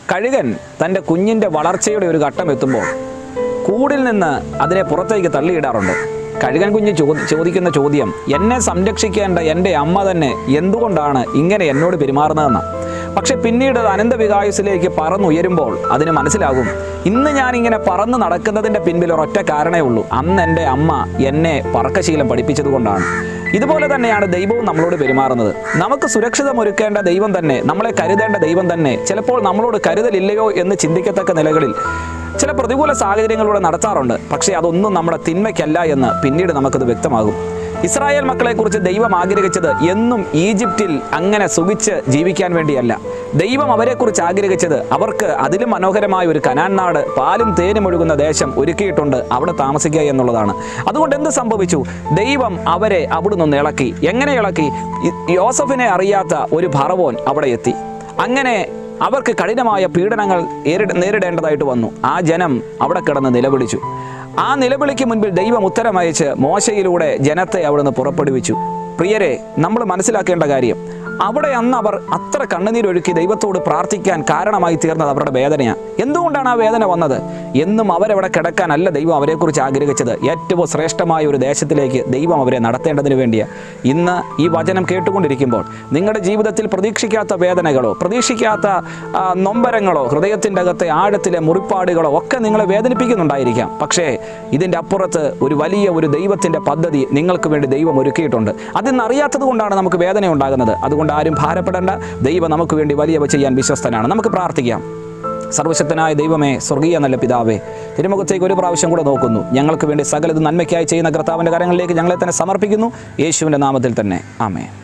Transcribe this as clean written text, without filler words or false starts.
കഴുകൻ തൻ്റെ കുഞ്ഞിൻ്റെ വളർച്ചയുടെ ഒരു ഘട്ടം എത്തുമ്പോൾ കൂടിൽ നിന്ന് അതിനെ പുറത്തേക്ക് തള്ളിയിടാറുണ്ട്. കഴുകൻ കുഞ്ഞ് ചോദിക്കുന്ന ചോദ്യം, എന്നെ സംരക്ഷിക്കേണ്ട എൻ്റെ അമ്മ തന്നെ എന്തുകൊണ്ടാണ് ഇങ്ങനെ എന്നോട് പെരുമാറുന്നതെന്ന്. പക്ഷെ പിന്നീട് അനന്തവികായുസിലേക്ക് പറന്നുയരുമ്പോൾ അതിന് മനസ്സിലാകും, ഇന്ന് ഞാനിങ്ങനെ പറന്ന് നടക്കുന്നതിൻ്റെ പിൻപിൽ ഒരൊറ്റ കാരണമേ ഉള്ളൂ, അന്ന് എൻ്റെ അമ്മ എന്നെ പറക്കശീലം പഠിപ്പിച്ചതുകൊണ്ടാണ്. ഇതുപോലെ തന്നെയാണ് ദൈവവും നമ്മളോട് പെരുമാറുന്നത്. നമുക്ക് സുരക്ഷിതമൊരുക്കേണ്ട ദൈവം തന്നെ, നമ്മളെ കരുതേണ്ട ദൈവം തന്നെ ചിലപ്പോൾ നമ്മളോട് കരുതലില്ലയോ എന്ന് ചിന്തിക്കത്തക്ക നിലകളിൽ ചില പ്രതികൂല സാഹചര്യങ്ങളിലൂടെ നടത്താറുണ്ട്. പക്ഷേ അതൊന്നും നമ്മുടെ തിന്മയ്ക്കല്ല എന്ന് പിന്നീട് നമുക്കത് വ്യക്തമാകും. ഇസ്രായേൽ മക്കളെക്കുറിച്ച് ദൈവം ആഗ്രഹിച്ചത് എന്നും ഈജിപ്തിൽ അങ്ങനെ സുഖിച്ച് ജീവിക്കാൻ വേണ്ടിയല്ല. ദൈവം അവരെക്കുറിച്ച് ആഗ്രഹിച്ചത് അവർക്ക് അതിലും മനോഹരമായ ഒരു കനാൻ നാട്, പാലും തേനും ഒഴുകുന്ന ദേശം ഒരുക്കിയിട്ടുണ്ട്, അവിടെ താമസിക്കുക എന്നുള്ളതാണ്. അതുകൊണ്ട് എന്ത് സംഭവിച്ചു? ദൈവം അവരെ അവിടുന്ന് ഇളക്കി. എങ്ങനെ ഇളക്കി? യോസഫിനെ അറിയാത്ത ഒരു ഫറവോൻ അവിടെ എത്തി. അങ്ങനെ അവർക്ക് കഠിനമായ പീഡനങ്ങൾ നേരിടേണ്ടതായിട്ട് വന്നു. ആ ജനം അവിടെ കിടന്ന് നിലവിളിച്ചു. ആ നിലവിളിക്ക് മുൻപിൽ ദൈവം ഉത്തരമയച്ച് മോശയിലൂടെ ജനത്തെ അവിടുന്ന് പുറപ്പെടുവിച്ചു. പ്രിയരെ, നമ്മൾ മനസ്സിലാക്കേണ്ട കാര്യം, അവിടെ അന്ന് അവർ അത്ര കണ്ണുനീരൊഴുക്കി ദൈവത്തോട് പ്രാർത്ഥിക്കാൻ കാരണമായി തീർന്നത് അവരുടെ വേദനയാണ്. എന്തുകൊണ്ടാണ് ആ വേദന വന്നത്? എന്നും അവരവിടെ കിടക്കാനല്ല ദൈവം അവരെക്കുറിച്ച് ആഗ്രഹിച്ചത്. ഏറ്റവും ശ്രേഷ്ഠമായ ഒരു ദേശത്തിലേക്ക് ദൈവം അവരെ നടത്തേണ്ടതിന് വേണ്ടിയാണ്. ഇന്ന് ഈ വചനം കേട്ടുകൊണ്ടിരിക്കുമ്പോൾ നിങ്ങളുടെ ജീവിതത്തിൽ പ്രതീക്ഷിക്കാത്ത വേദനകളോ പ്രതീക്ഷിക്കാത്ത നൊമ്പരങ്ങളോ ഹൃദയത്തിൻ്റെ അകത്തെ ആഴത്തിലെ മുറിപ്പാടുകളോ ഒക്കെ നിങ്ങളെ വേദനിപ്പിക്കുന്നുണ്ടായിരിക്കാം. പക്ഷേ ഇതിൻ്റെ അപ്പുറത്ത് ഒരു ദൈവത്തിൻ്റെ പദ്ധതി നിങ്ങൾക്ക് വേണ്ടി ദൈവം ഒരുക്കിയിട്ടുണ്ട്. അതിന്നറിയാത്തത് കൊണ്ടാണ് നമുക്ക് വേദന ഉണ്ടാകുന്നത്. അതുകൊണ്ട് ആരും ഭാരപ്പെടേണ്ട. ദൈവം നമുക്ക് വേണ്ടി വലിയവ ചെയ്യാൻ വിശ്വസ്തനാണ്. നമുക്ക് പ്രാർത്ഥിക്കാം. സർവശക്തനായ ദൈവമേ, സ്വർഗീയ നല്ല പിതാവേ, തിരുമുഖത്തേക്ക് ഒരു പ്രാവശ്യം കൂടെ നോക്കുന്നു. ഞങ്ങൾക്ക് വേണ്ടി സകലത് നന്മയ്ക്കായി ചെയ്യുന്ന കർത്താവിൻ്റെ കരങ്ങളിലേക്ക് ഞങ്ങളെ തന്നെ സമർപ്പിക്കുന്നു. യേശുവിൻ്റെ നാമത്തിൽ തന്നെ, ആമേൻ.